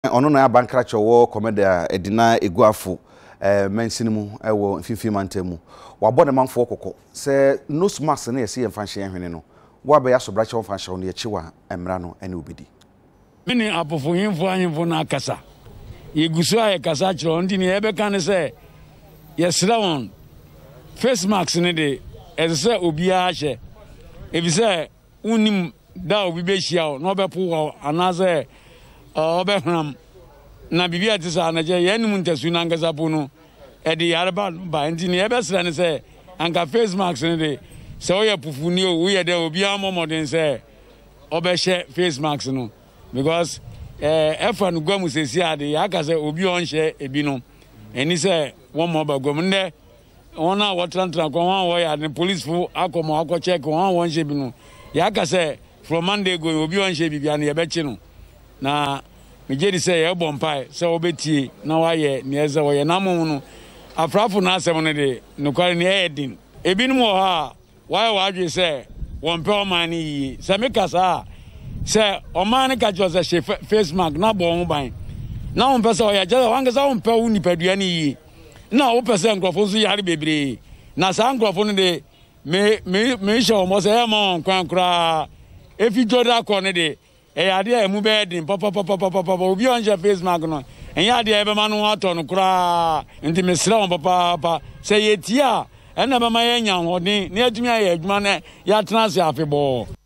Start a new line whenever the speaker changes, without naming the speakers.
Ono na abankracho wo komeda edina eguafo mensinimu ewo fifi mantemu wabɔ ne manfo kokɔ sɛ nose mask na yɛsi yɛmfa hye hwene no wabe ya sobrache wo fa hye no yɛkyiwa emra no ene obedi
mini apofo himfo ahimfo na akasa yegusu a yɛkasa kyerɛ ndi ne yɛbɛka ne sɛ yɛsra wɔn face mask ne de ɛsɛ obiara hyɛ ebisɛ unim da obi behia wo na ɔbɛpo wo anase obehram na bibia tisa na je yenum ntasu na ngasa po no e de yareba ba nti ne ebesra ne se anka face mask ne de se oya pufuni o ye de obi amomoden se obehye face mask no because efa no gwamu sesi ade aka se obi onhye ebi no eni se won mo ba gwam ne wona wotrantra ko won wo ya ne police fu akomo akọ check won wonhye bi no ya aka se from Monday go obi onhye bibia ne yebechi no na mejedi say e bompai say obetie na waye ne eze wo ye na mo no afrafo na asem ne de nokware ne edin ebinum wo ha waye wadwe say won pe oman ne yi say mekasa say oman ne ka jo say face mask na bo ho ban na won pe say o ya je wangasa won pe wo nipadua ne yi na wo pe say nkrofo so yare bebre na sa nkrofo ne de me show mo say e mo kwan kra efi joda ko ne de ade a emu be din papa obi onje face mask no enya ade e be ma no ato no kra nti mesra won papa say yetia ena be ma ye nya hodin na adwuma ye adwuma na ya tena se afebo